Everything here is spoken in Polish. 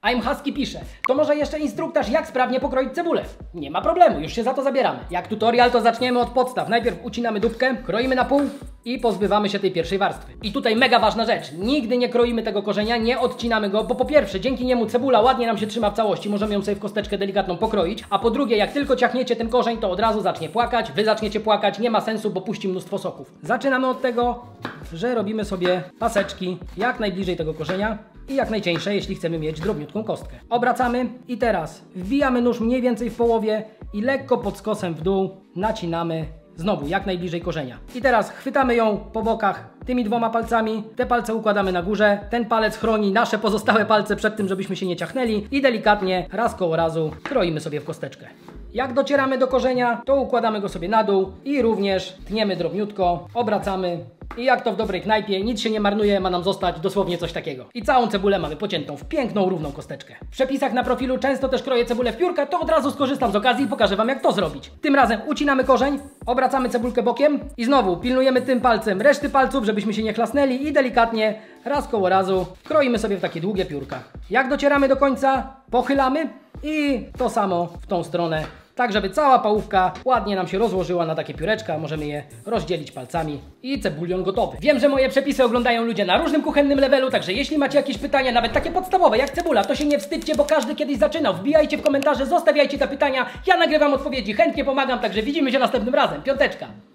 I'm Husky pisze, to może jeszcze instruktaż, jak sprawnie pokroić cebulę? Nie ma problemu, już się za to zabieramy. Jak tutorial, to zaczniemy od podstaw. Najpierw ucinamy dupkę, kroimy na pół i pozbywamy się tej pierwszej warstwy. I tutaj mega ważna rzecz, nigdy nie kroimy tego korzenia, nie odcinamy go, bo po pierwsze, dzięki niemu cebula ładnie nam się trzyma w całości, możemy ją sobie w kosteczkę delikatną pokroić, a po drugie, jak tylko ciachniecie ten korzeń, to od razu zacznie płakać, wy zaczniecie płakać, nie ma sensu, bo puści mnóstwo soków. Zaczynamy od tego, że robimy sobie paseczki jak najbliżej tego korzenia i jak najcieńsze, jeśli chcemy mieć drobniutką kostkę. Obracamy i teraz wbijamy nóż mniej więcej w połowie i lekko pod skosem w dół nacinamy znowu jak najbliżej korzenia. I teraz chwytamy ją po bokach tymi dwoma palcami, te palce układamy na górze, ten palec chroni nasze pozostałe palce przed tym, żebyśmy się nie ciachnęli i delikatnie raz koło razu kroimy sobie w kosteczkę. Jak docieramy do korzenia, to układamy go sobie na dół i również tniemy drobniutko, obracamy i jak to w dobrej knajpie, nic się nie marnuje, ma nam zostać dosłownie coś takiego. I całą cebulę mamy pociętą w piękną, równą kosteczkę. W przepisach na profilu często też kroję cebulę w piórka, to od razu skorzystam z okazji i pokażę Wam, jak to zrobić. Tym razem ucinamy korzeń, obracamy cebulkę bokiem i znowu pilnujemy tym palcem reszty palców, żebyśmy się nie chlasnęli i delikatnie, raz koło razu, kroimy sobie w takie długie piórka. Jak docieramy do końca, pochylamy i to samo w tą stronę, tak żeby cała pałówka ładnie nam się rozłożyła na takie pióreczka, możemy je rozdzielić palcami i cebulion gotowy. Wiem, że moje przepisy oglądają ludzie na różnym kuchennym levelu, także jeśli macie jakieś pytania, nawet takie podstawowe jak cebula, to się nie wstydźcie, bo każdy kiedyś zaczynał. Wbijajcie w komentarze, zostawiajcie te pytania, ja nagrywam odpowiedzi, chętnie pomagam, także widzimy się następnym razem. Piąteczka!